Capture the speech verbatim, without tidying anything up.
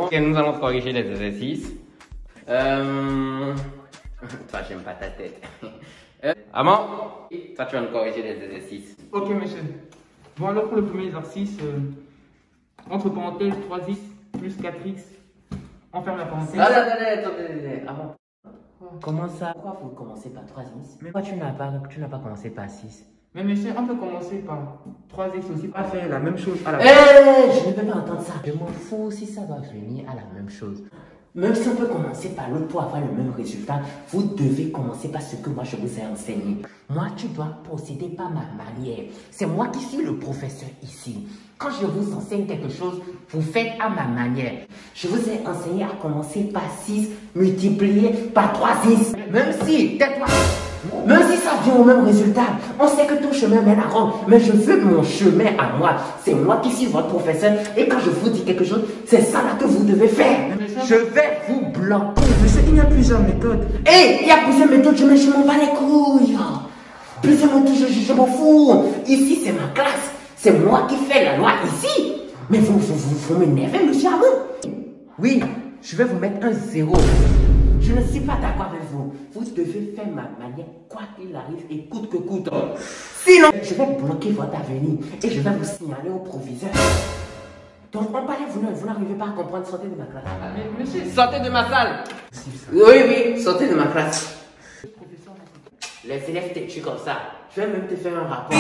Ok, nous allons corriger les exercices. Euh... Toi, j'aime pas ta tête. Euh... Amand, toi, tu vas nous corriger les exercices. Ok, monsieur. Bon, alors pour le premier exercice, euh, entre parenthèses, trois x plus quatre x, on ferme la parenthèse. Attends, attends, attends, Amand. Comment ça? Pourquoi vous commencez par trois x? Pourquoi tu n'as pas, tu n'as pas commencé par six? Mais monsieur, on peut commencer par trois x aussi, pas faire la même chose à la fois. Hey, je ne peux pas entendre ça. Je m'en fous si ça va venir à la même chose. Même si on peut commencer par l'autre pour avoir le même résultat, vous devez commencer par ce que moi je vous ai enseigné. Moi, tu dois procéder par ma manière. C'est moi qui suis le professeur ici. Quand je vous enseigne quelque chose, vous faites à ma manière. Je vous ai enseigné à commencer par six multiplié par trois x. Même si, tais-toi. Même si ça vient au même résultat, on sait que ton chemin mène à Rome, mais je veux mon chemin à moi. C'est moi qui suis votre professeur et quand je vous dis quelque chose, c'est ça là que vous devez faire. Je vais vous bloquer. Monsieur, il y a plusieurs méthodes. Hé, hey, il y a plusieurs méthodes, je, je m'en bats les couilles. Plusieurs méthodes, je, je, je m'en fous. Ici, c'est ma classe. C'est moi qui fais la loi ici. Mais vous, vous, vous, vous m'énervez, monsieur Amand. Oui, je vais vous mettre un zéro. Je ne suis pas d'accord avec vous. Vous devez faire ma manière, quoi qu'il arrive, et coûte que coûte. Sinon, je vais bloquer votre avenir et je vais vous signaler au proviseur. Donc, on parlait, vous, vous n'arrivez pas à comprendre, sortez de ma classe. Mais monsieur, sortez de ma salle. Oui, oui, sortez de ma classe. Les élèves t'es comme ça. Je vais même te faire un rapport.